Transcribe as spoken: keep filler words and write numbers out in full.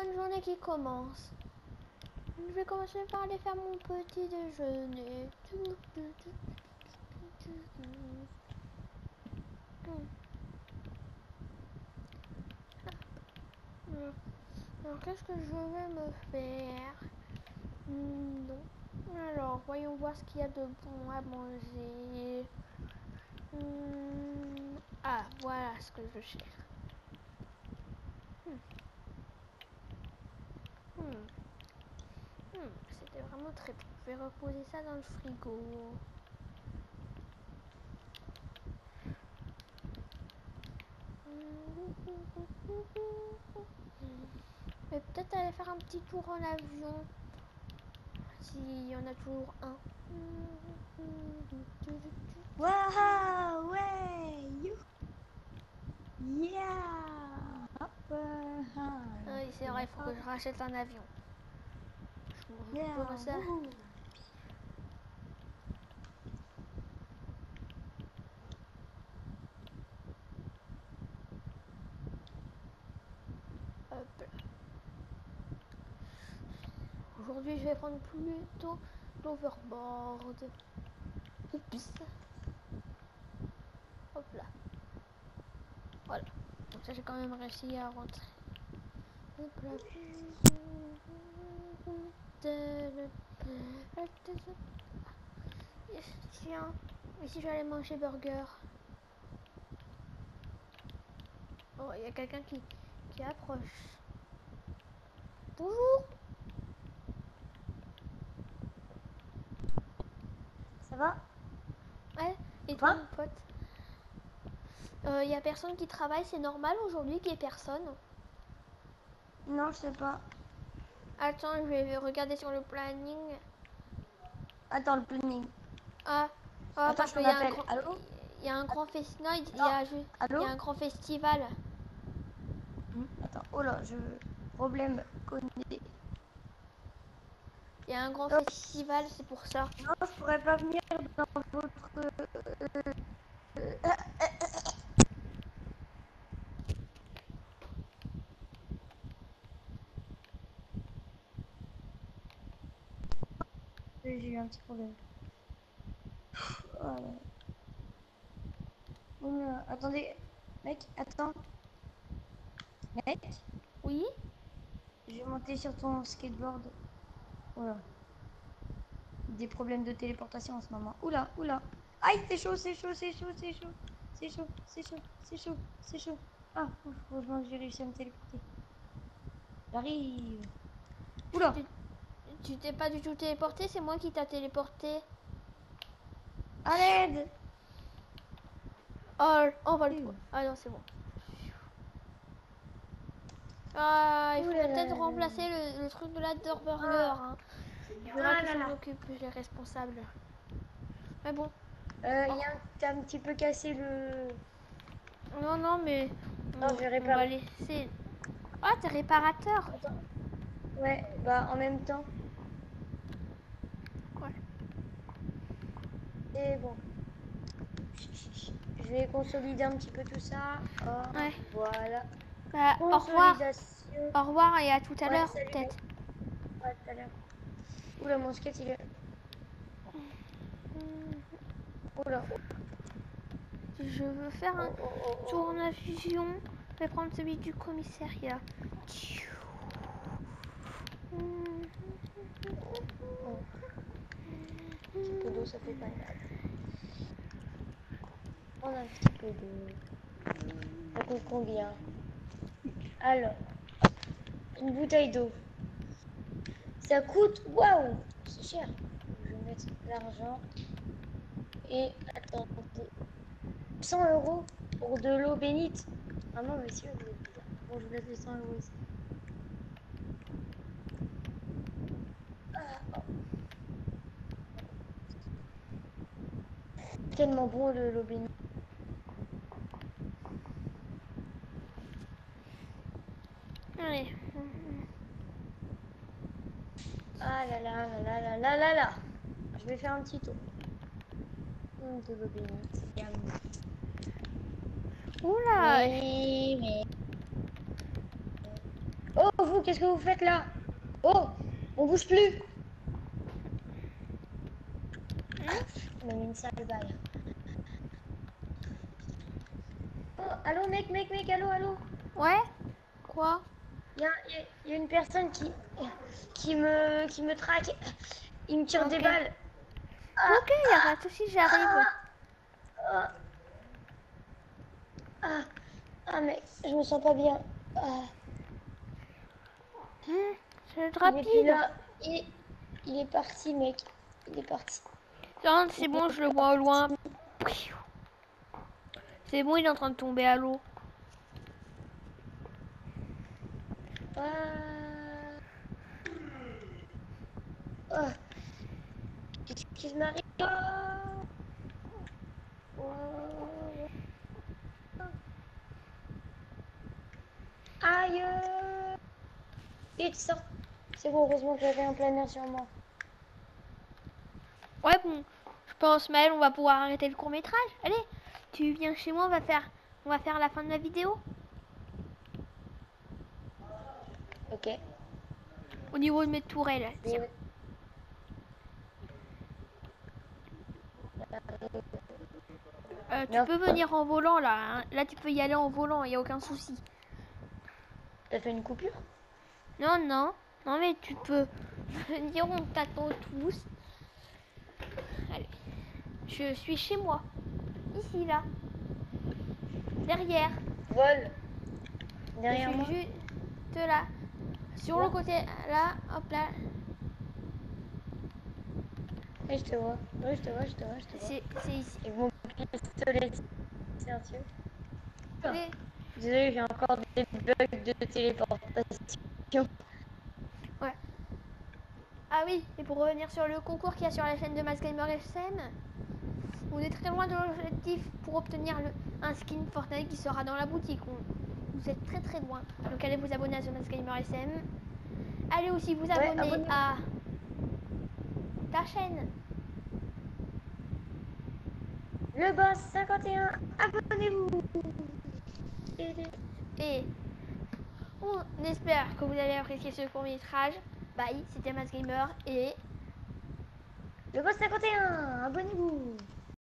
bonne journée qui commence. Je vais commencer par aller faire mon petit déjeuner. Alors, qu'est-ce que je vais me faire? Non. Alors, voyons voir ce qu'il y a de bon à manger. Hum, Ah, voilà ce que je cherche. Hum. Hum. Hum, C'était vraiment très bon. Je vais reposer ça dans le frigo. Je vais peut-être aller faire un petit tour en avion. S'il y en a toujours un. Waouh, ouais, you. Yeah. Hop, euh, ah, Oui, c'est vrai, il faut que je rachète un avion. Je yeah. m'occuperai ça. Wouhou. Hop là. Aujourd'hui, je vais prendre plutôt l'overboard. Oups. Hop là. Voilà. Donc ça, j'ai quand même réussi à rentrer. Hop là. Tiens, ici je vais aller manger burger. Oh, il y a quelqu'un qui, qui approche. Bonjour. Ça va? Ouais, et Quoi? toi, mon pote? Il euh, y a personne qui travaille, c'est normal aujourd'hui qu'il y ait personne? Non, je sais pas. Attends, je vais regarder sur le planning. Attends, le planning. Ah, ah Attends, parce je qu'il t'en y a un appelle. grand, Allô? il y a un grand festival, il y Non. a, il Allô? y a un grand festival. Hmm, Attends, oh là, je... Problème connecté. Il y a un grand Oh, festival, c'est pour ça. non, je pourrais pas venir dans votre... euh, euh, J'ai eu un petit problème. Oh là. Oh là, attendez. Mec, attends. Mec, Oui? je vais monter sur ton skateboard. Oula. Des problèmes de téléportation en ce moment. Oula, oula. Aïe, c'est chaud, c'est chaud, c'est chaud, c'est chaud. C'est chaud, c'est chaud, c'est chaud, c'est chaud. Ah, ouf, heureusement que j'ai réussi à me téléporter. J'arrive. Oula. Tu tu t'es pas du tout téléporté, c'est moi qui t'a téléporté. À l'aide. Oh, on va le... Ouh. Ah non, c'est bon. Ah, il Ouh là faudrait là peut-être là là. remplacer le, le truc de la Burger. Ah, Hein. Il faudra ah que je là m'en là. occupe, les responsables. Mais bon. Euh, Oh. y a un... T'as un petit peu cassé le... Non, non, mais Non, on, je vais on va réparer. laisser... Ah, t'es réparateur. Attends. Ouais, bah en même temps. Ouais. Et bon. Je vais consolider un petit peu tout ça. Oh, Ouais. voilà. Bah, au revoir. Consolidation. Au revoir et à tout à Ouais, l'heure, salut mec. peut-être. Ouais, tout à l'heure. Oula, mon skate, il est... Oula. Je veux faire un Oh, oh, oh, oh. tour en avion. Je vais prendre celui du commissariat. Oh. Un petit peu d'eau, ça fait pas mal. Prendre un petit peu d'eau. Ça coûte combien? Alors, une bouteille d'eau. Ça coûte... Waouh! C'est cher. Je vais mettre l'argent. Et attendez. cent euros pour de l'eau bénite. Ah non, monsieur, vous êtes bizarre. Bon, je vous laisse les cent euros ici. Ah, oh. Tellement bon le l'eau bénite. Allez. Ah là là là là là là là là. Je vais faire un petit tour. Hum, de l'eau bénite. Yam. Oula. Mais, mais... Oh, vous vous, qu'est-ce que vous faites là? Oh, on bouge plus. On a mis une sale balle. Oh, allô, mec, mec, mec, allô, allô. Ouais? Quoi? Il y a, y a- y a une personne qui, qui, me, qui me traque. Il me tire Ok. des balles. Ok, y a pas de souci, j'arrive. Ah, ah, ah, mec, je me sens pas bien. Ah, Hmm, c'est il est plus rapide. là. Il, il est parti, mec. Il est parti. Non, c'est Il bon, est je le vois au loin. parti. C'est bon, il est en train de tomber à l'eau. Ah, ah. Qu'est-ce qui m'arrive? Ah. Oh. Aïe! Il sort. C'est bon, heureusement que j'avais un planeur sur moi. Ouais, bon, je pense, Maël, on va pouvoir arrêter le court-métrage. Allez, tu viens chez moi, on va faire, on va faire la fin de la vidéo. Ok. Au niveau de mes tourelles, tiens. Euh, tu Non, peux venir en volant, là. Hein. Là, tu peux y aller en volant, il n'y a aucun souci. t'as fait une coupure? Non, non. Non, mais tu peux venir, on t'attend tous. Allez. Je suis chez moi. Ici, là. Derrière. Vol. Je Derrière suis moi? juste là. Sur Là? le côté, là, hop là. Oui, je te vois. Oui, je te vois, je te vois, je te vois. C'est c'est ici. Et mon pistolet silencieux. Allez. Désolé, j'ai encore des bugs de téléportation. Ouais. Ah oui, et pour revenir sur le concours qu'il y a sur la chaîne de Masgamer S M, on est très loin de l'objectif pour obtenir le, un skin Fortnite qui sera dans la boutique. On, vous êtes très très loin. Donc allez vous abonner à The Masgamer S M. Allez aussi vous Ouais, abonner abonnez-vous. à ta chaîne. Le boss cinquante et un, abonnez-vous. Et on espère que vous allez apprécier ce court métrage. Bye, c'était Masgamer et... Le boss cinquante et un, abonnez-vous.